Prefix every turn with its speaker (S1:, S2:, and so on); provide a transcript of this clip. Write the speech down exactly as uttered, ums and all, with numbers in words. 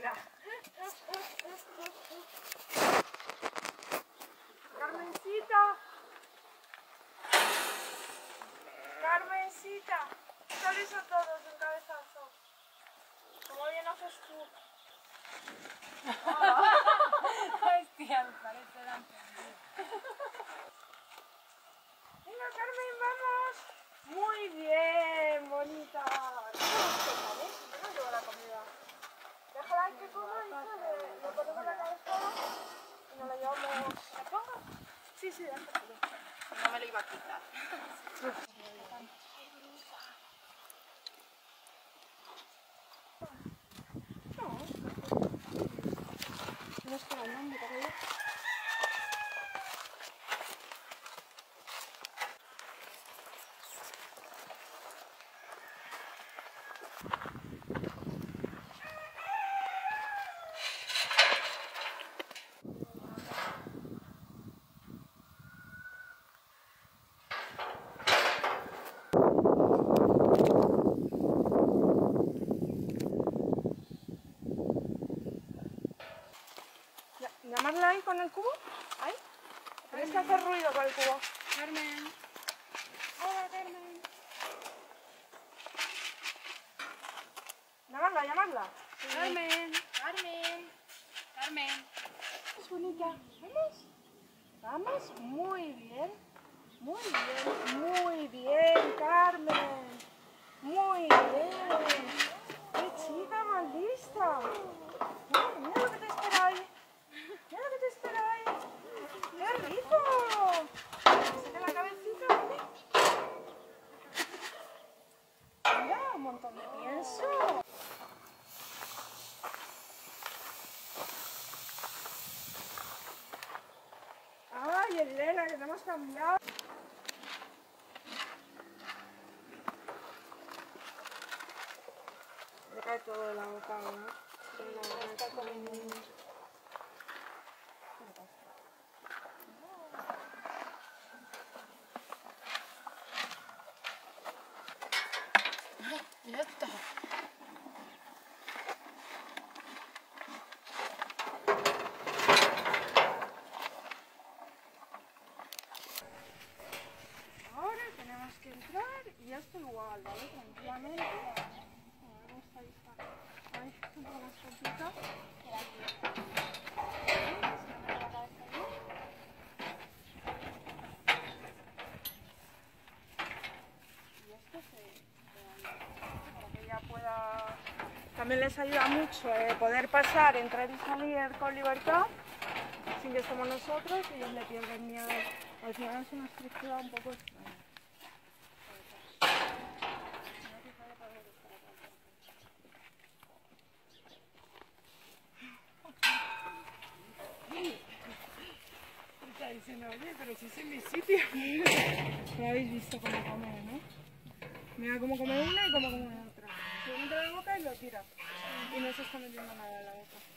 S1: mira. Carmencita. Carmencita. ¿Qué hizo todos un cabezazo? ¿Cómo bien haces tú?
S2: Hostia, me parece la entendida.
S1: Venga, Carmen, vamos. Muy bien, bonita. ¿Vale? Yo no llevo la comida. Déjala que coma y sale. Le ponemos la cabeza y nos la llevamos. ¿La pongo? Sí, sí, déjalo.
S2: No me lo iba a quitar.
S1: No es que la mande, ¿para qué? ¿Llamarla ahí con el cubo? ¿Ahí? Tienes que hacer ruido con el cubo.
S2: Carmen.
S1: Hola, Carmen. Llamarla, llamarla. Sí.
S2: Carmen. Carmen. Carmen.
S1: Es bonita. ¿Vamos? Vamos. Muy bien. Muy bien. Muy bien, Carmen. Muy bien. ¡Qué chica más lista! Mira, mira lo que te espera ahí. Mira lo que te espera ahí. ¡Qué rico! Saca la cabecita. Mira, un montón de pienso. ¡Ay, Elena, que te hemos cambiado! Le cae todo de la boca, ¿no? Está comiendo.
S2: Ya está.
S1: Ahora tenemos que entrar y esto igual, ¿vale? Tranquilamente. A ver, esta está. Ahí, un poco más cortita. Por aquí. Se me mete la cabeza bien. Y esto se... para que ella pueda... También les ayuda mucho eh, poder pasar, entrar y salir con libertad, sin que estemos nosotros y ellos le pierden miedo. Al final es una estructura un poco extraña. Está diciendo, oye, pero si es en mi sitio. No habéis visto cómo come, ¿no? Mira cómo come una y cómo come otra. Se lo mete en la boca y lo tira. Y no se está metiendo nada en la boca.